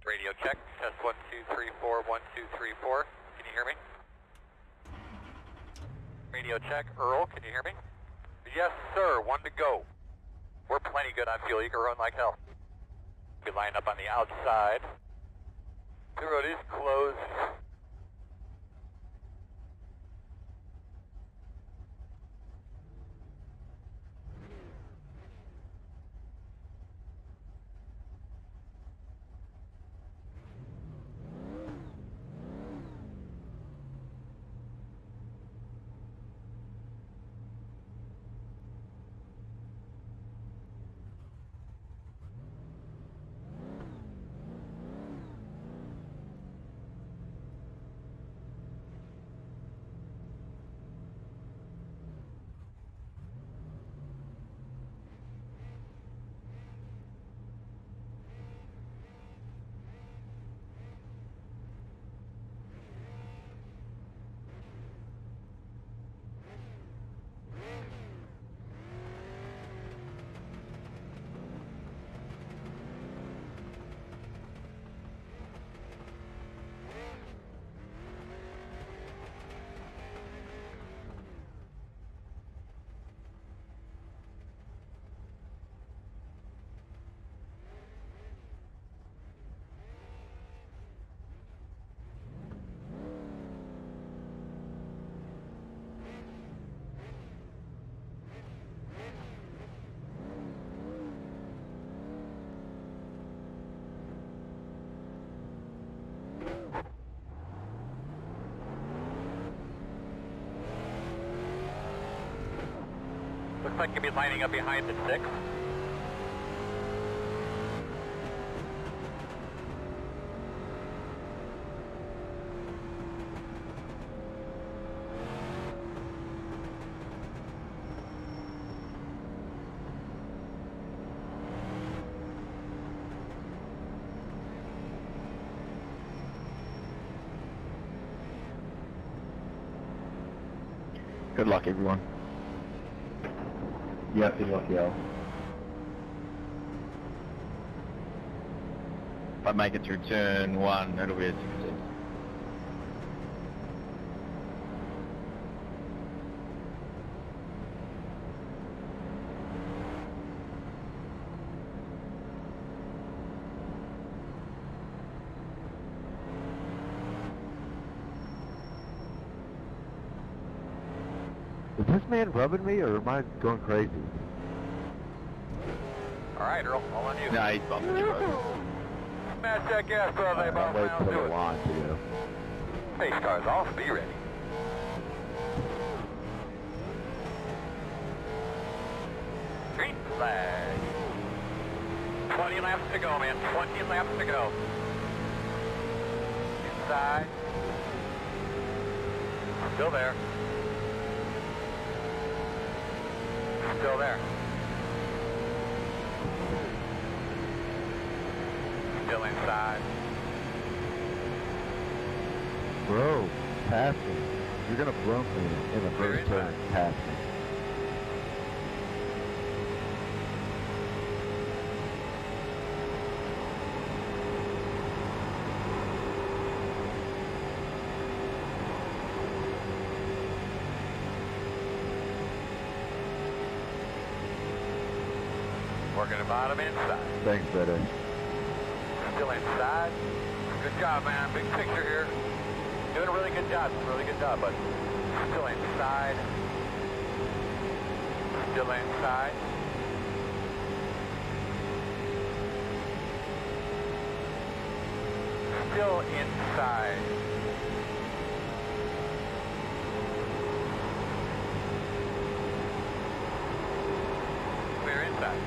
Radio check, test 1234, 1234. Can you hear me? Radio check, Earl, can you hear me? Yes, sir, one to go. We're plenty good on fuel, you can run like hell. You line up on the outside. The road is closed. Looks like you'll be lining up behind the 6. Good luck, everyone. Yep, good luck, yo. If I make it through turn 1, it'll be a success. Is this man rubbing me, or am I going crazy? Alright, Earl, all on you. Nah, he's bumping you, bro. Smash that gas, bro, they both Wait rounds for do the it. line to go. Pace car's off, be ready. Green flag. 20 laps to go, man, 20 laps to go. Inside. Still there. Still there. Still inside. Bro, pass me. You're gonna bump me in the We're first turn. inside. Pass me. Working the bottom inside. Thanks, brother. Still inside. Good job, man. Big picture here. Doing a really good job. Really good job, but still inside. Still inside. Still inside. We're inside.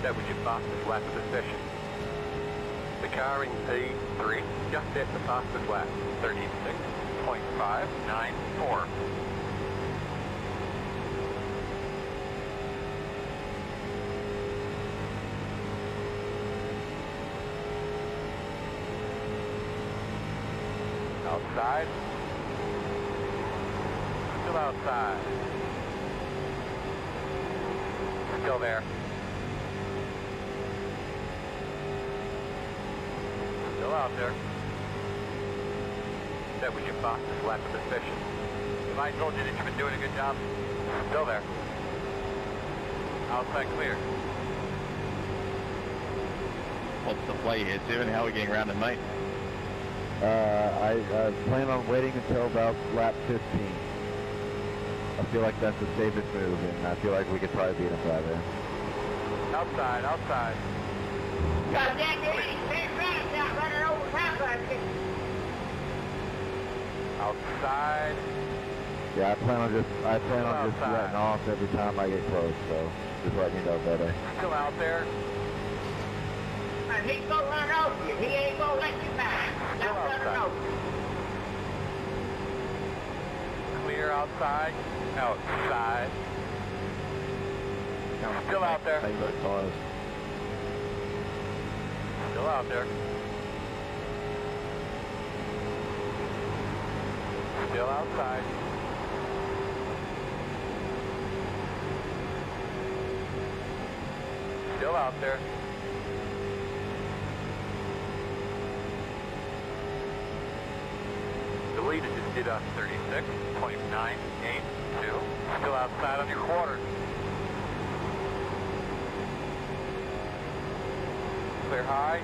That was your fastest lap of the session. The car in P3 just set the fastest lap, 36.594. Outside. Still outside. Still there. Still out there. That was your fastest lap of the session. If I told you that you've been doing a good job, still there. Outside clear. What's the play here, Steven? How are we getting around it, mate? I plan on waiting until about lap 15. I feel like that's the safest move, and I feel like we could probably beat him by then. Outside, outside. God damn it, he's fast out running over top of it. Outside. Yeah, I plan on just Outside. letting off every time I get close, so just let me know, buddy. Still out there. He's gonna run over you. He ain't gonna let you back. Still Not running outside. over you. Clear outside. Outside. Still out there. Thank you, cars. Still out there. Still outside. Still out there. The leader just did a 36.982. Still outside on your quarter. Clear high.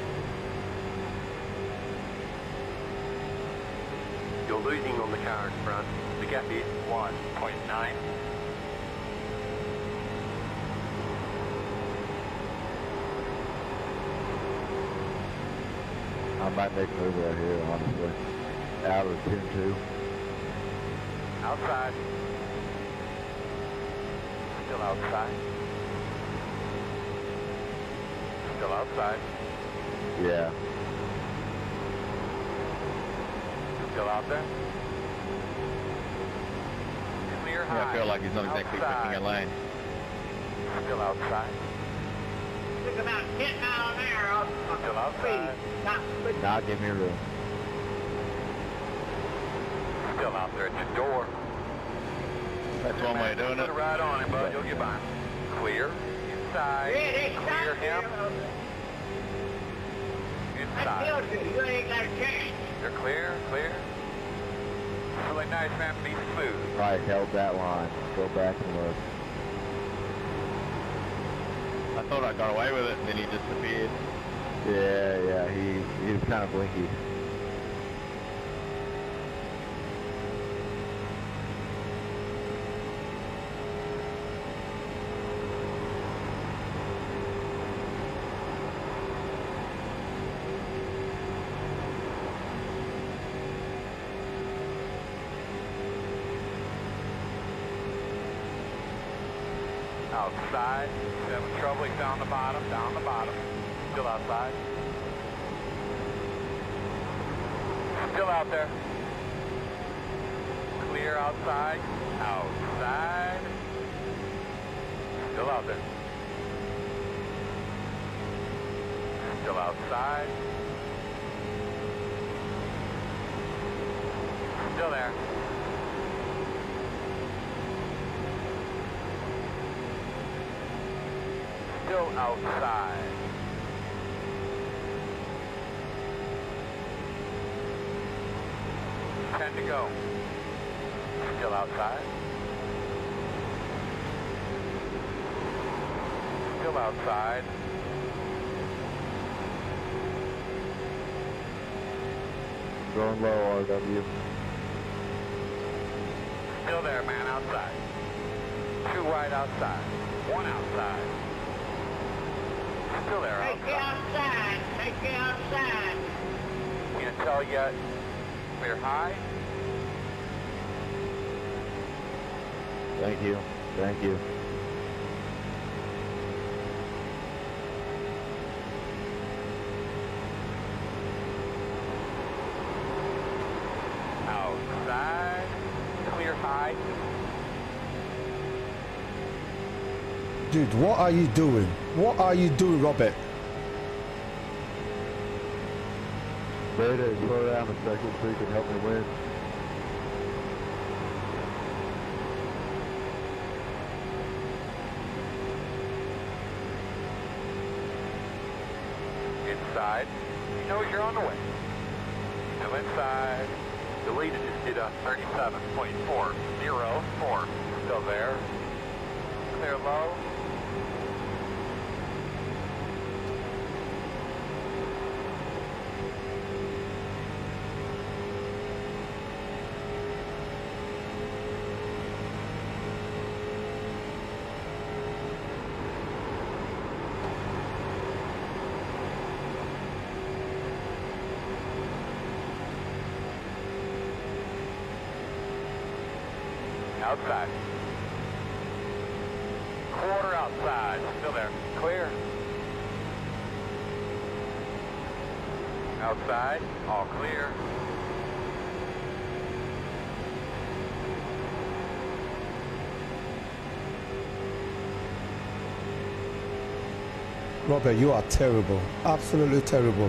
You're losing on the car in front. The gap is 1.9. I might make a move right here, honestly. Out of 2-2. Outside. Still outside. Still outside. Yeah. Still out there. Clear high. Yeah, I feel like he's not exactly picking a lane. Still outside. Took about 10 miles an hour off Still the outside. speed. Not but Now give me room. Still out there at your door. That's one way of doing Put it. a ride on him, bud. You'll get by. Clear. Inside. yeah, they Clear stopped him. there. I Inside. killed you. You ain't got a chance. They're clear. Clear. Really nice, man. Be smooth. Probably held that line. Go back and look. I thought I got away with it, and then he disappeared. Yeah, he was kind of blinky. Outside. Having trouble. He's down the bottom. Down the bottom. Still outside. Still out there. Clear outside. Outside. Still out there. Still outside. Still there. Still outside. Ten to go. Still outside. Still outside. Going low, RW. Still there, man, outside. Two right outside. One outside. Still there, Take you outside. outside. Take you outside. Can't tell yet. Clear high. Thank you. Thank you. Dude, what are you doing? What are you doing, Robert? Mayday, slow down a second so you can help me win. Inside. He knows you're on the way. Still inside. Deleted just did a 37.404. Still there. Clear low. Outside. Quarter outside. Still there. Clear. Outside. All clear. Robert, you are terrible. Absolutely terrible.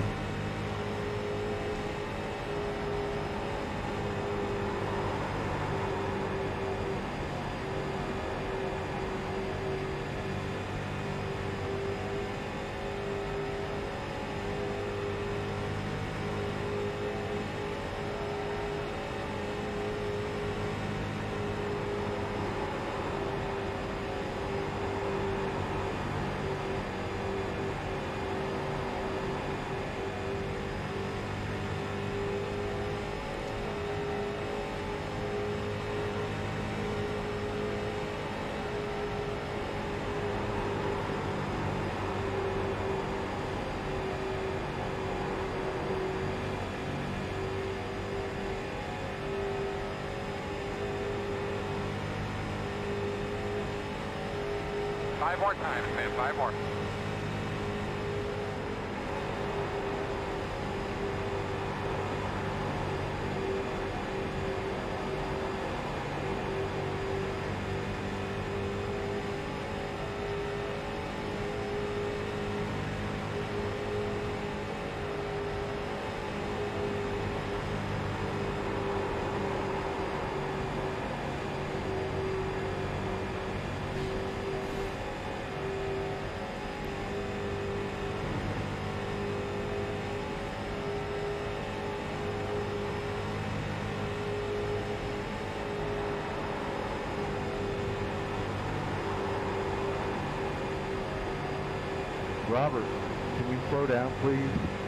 Five more times, man. 5 more. Robert, can you slow down, please?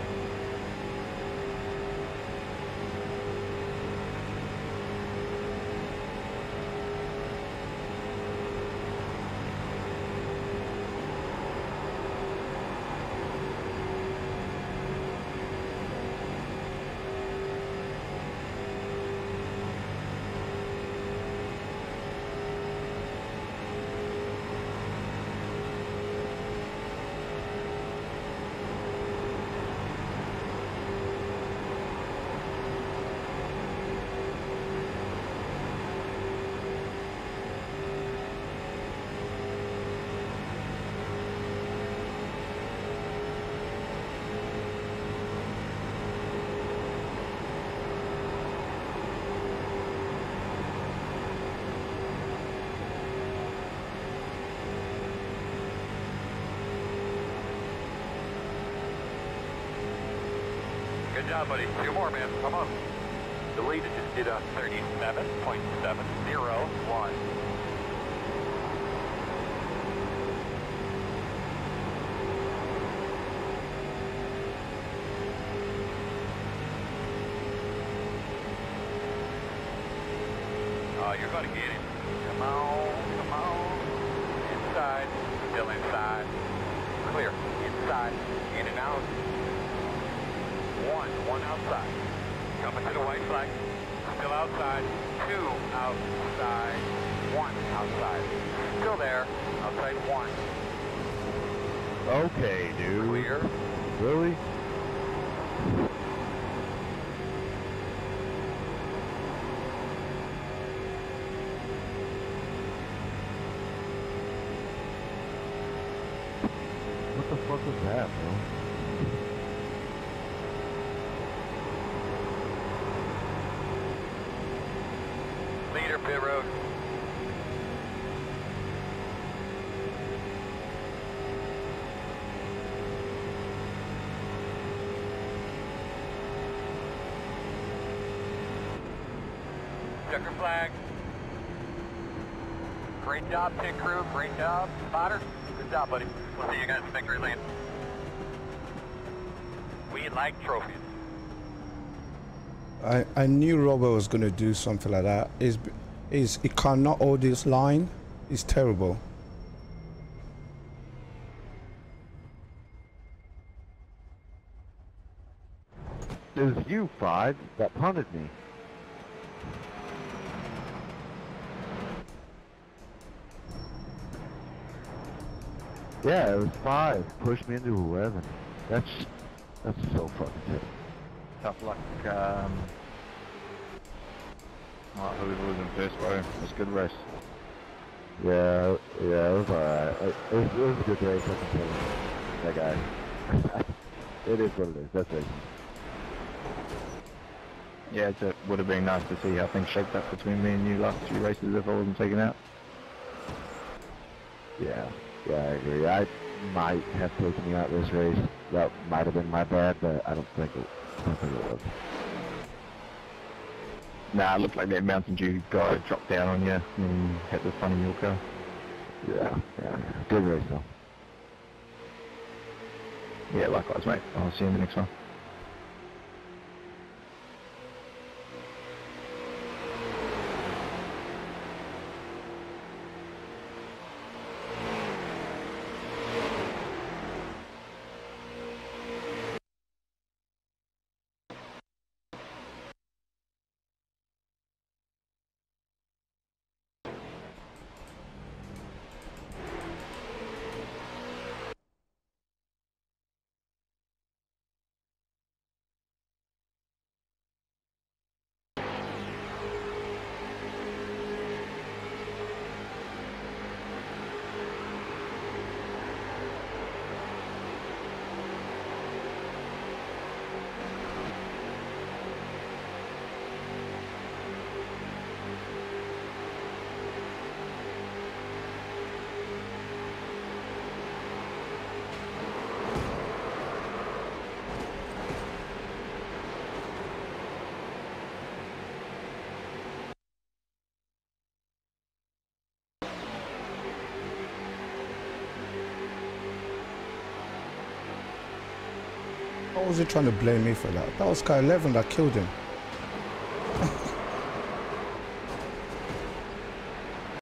Good job, buddy. 2 more, man. Come on. The lead just did a 37.701. You're going to get him. Come on, come on. Inside. Still inside. Clear. Inside. In and out. One outside. Coming to the white flag. Still outside. 2 outside. 1 outside. Still there. Outside 1. Okay, dude. Clear. Really? fuck was that, bro? Leader, pit road. Checker flag. Great job, pit crew. Great job, spotter. Good job, buddy. We'll see you guys in victory lane. We like trophies. I knew Robert was going to do something like that. He cannot hold this line. It's terrible. It was you, Five, that punted me. Yeah, it was 5. Pushed me into 11. That's so fucking sick. Tough luck. Oh, who was in first, bro? It was a good race. Yeah, it was alright. It was a good race, I can tell you. That guy. It is what it is. That's racing. Yeah, it would have been nice to see how things shaped up between me and you last few races if I wasn't taken out. Yeah, I agree. I might have taken you out this race. That might have been my bad, but I don't think it was. Nah, it looked like that Mountain Dew guy dropped down on you and hit the front of your car. Yeah. Good race, though. Yeah, likewise, mate. I'll see you in the next one. Why was he trying to blame me for that? That was car 11 that killed him.